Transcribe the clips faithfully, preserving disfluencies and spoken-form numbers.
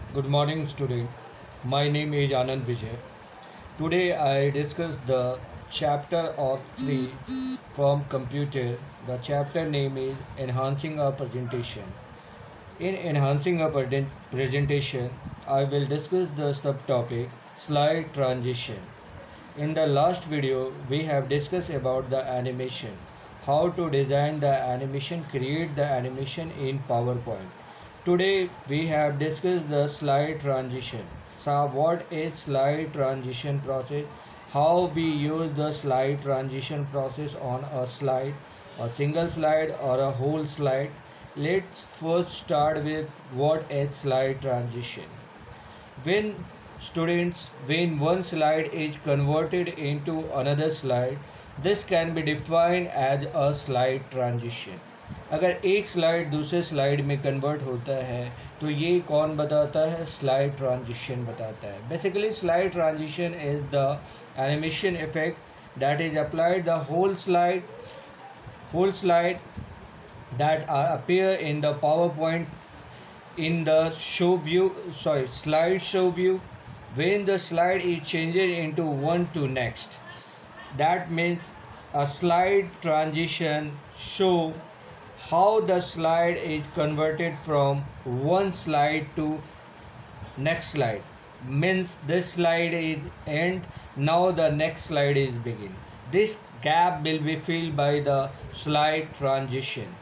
Good morning, student. My name is Anand Vijay. Today I discuss the chapter of three from computer. The chapter name is Enhancing a Presentation. In enhancing a presen- presentation, I will discuss the subtopic slide transition. In the last video, we have discussed about the animation, how to design the animation, create the animation in PowerPoint. Today, we have discussed the slide transition. So, what is slide transition process? How we use the slide transition process on a slide, a single slide or a whole slide. Let's first start with what is slide transition. When students, when one slide is converted into another slide, this can be defined as a slide transition. अगर एक slide दूसरे slide में convert होता है तो ये कौन बताता है? स्लाइड ट्रांजिशन बताता है. Basically slide transition is the animation effect that is applied the whole slide whole slide that are appear in the PowerPoint in the show view sorry slide show view. When the slide is changed into one to next, that means a slide transition show how the slide is converted from one slide to next slide. Means this slide is end, now the next slide is begin. This gap will be filled by the slide transition.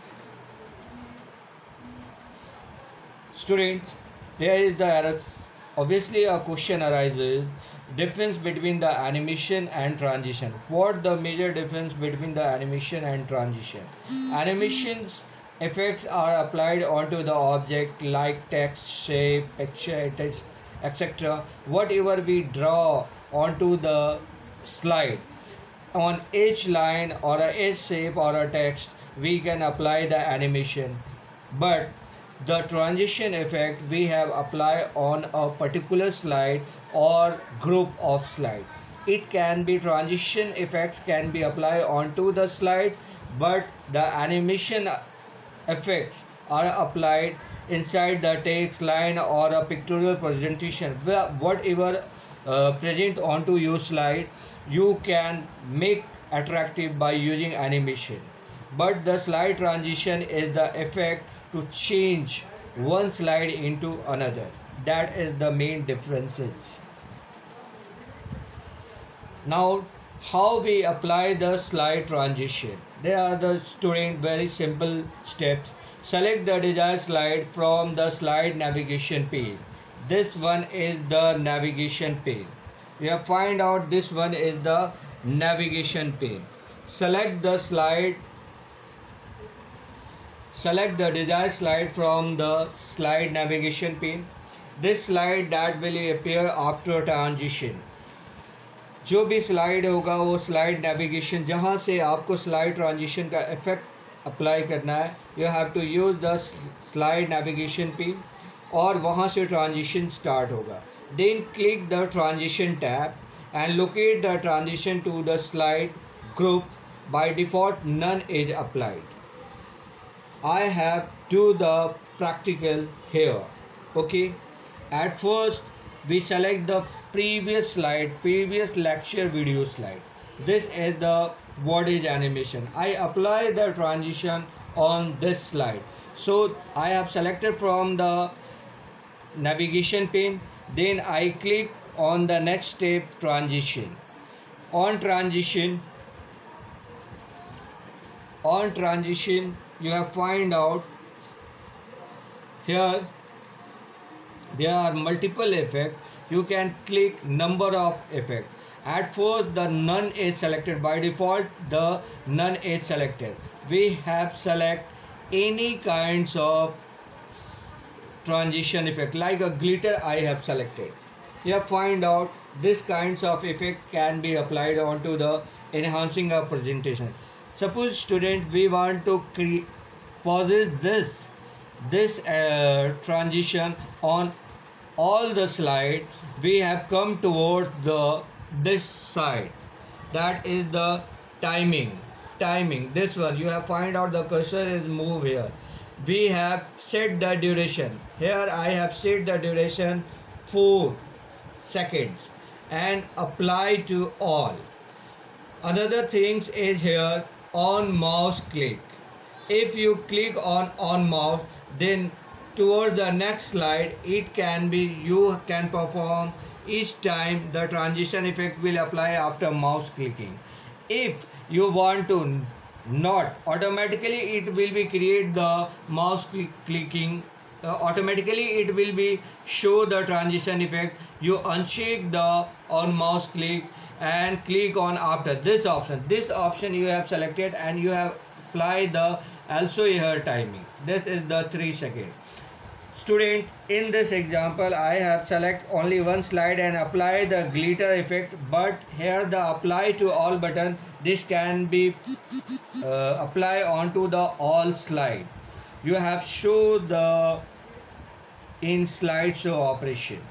Students, there is the error. Obviously a question arises, difference between the animation and transition. What the major difference between the animation and transition? Animations effects are applied onto the object like text, shape, picture, et cetera. Whatever we draw onto the slide, on each line or a each shape or a text, we can apply the animation. But the transition effect we have applied on a particular slide or group of slide. It can be transition effects can be applied onto the slide, but the animation effects are applied inside the text line or a pictorial presentation. Whatever uh, present onto your slide, you can make attractive by using animation. But the slide transition is the effect to change one slide into another. That is the main differences. Now, how we apply the slide transition? There are the student very simple steps. Select the desired slide from the slide navigation pane. This one is the navigation pane. We have find out this one is the navigation pane. Select the slide Select the desired slide from the slide navigation pane. This slide that will appear after transition. जो भी slide होगा वो slide navigation, जहाँ से आपको slide transition का effect apply करना है, you have to use the slide navigation pane और वहाँ से ट्रांजिशन स्टार्ट होगा. Then click the transition tab and locate the transition to the slide group. By default none is applied. I have do the practical here. Okay. At first, we select the previous slide, previous lecture video slide. This is the what is animation. I apply the transition on this slide. So I have selected from the navigation pane. Then I click on the next step, transition. On transition, on transition. You have find out here there are multiple effects. You can click number of effect. At first the none is selected. By default the none is selected. We have select any kinds of transition effect like a glitter I have selected. You have find out this kinds of effect can be applied onto the enhancing a presentation. Suppose student we want to create pauses this this uh, transition on all the slide. We have come towards the this side, that is the timing timing this one. You have find out the cursor is move here. We have set the duration. Here I have set the duration four seconds and apply to all. Another things is here on mouse click. If you click on on mouse, then towards the next slide it can be you can perform each time the transition effect will apply after mouse clicking. If you want to not automatically, it will be create the mouse click clicking, uh, automatically it will be show the transition effect. You uncheck the on mouse click and click on after this option. This option you have selected and you have applied the also here timing. This is the three second. Student, in this example I have select only one slide and apply the glitter effect, but here the apply to all button, this can be uh, apply onto the all slide. You have show the in slideshow operation.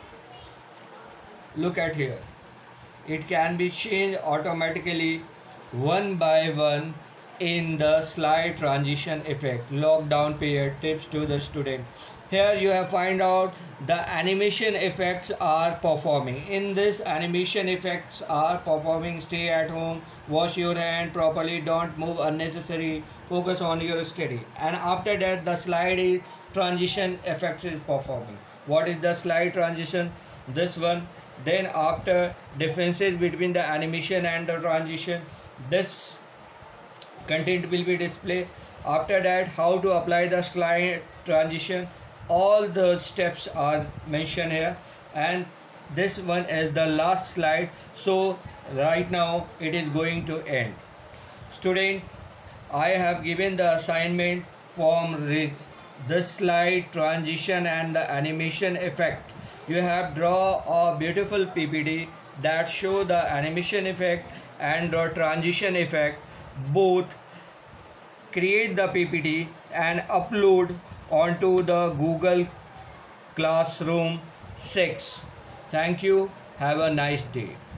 Look at here. It can be changed automatically one by one in the slide transition effect. Lockdown period tips to the student. Here you have find out the animation effects are performing. In this animation effects are performing stay at home, wash your hand properly, don't move unnecessary, focus on your study. And after that the slide is transition effects is performing. What is the slide transition? This one. Then after differences between the animation and the transition, this content will be displayed. After that how to apply the slide transition, all the steps are mentioned here, and this one is the last slide. So right now it is going to end. Student, I have given the assignment from read the slide transition and the animation effect. You have draw a beautiful P P T that show the animation effect and the transition effect. Both create the P P T and upload onto the Google Classroom six. Thank you. Have a nice day.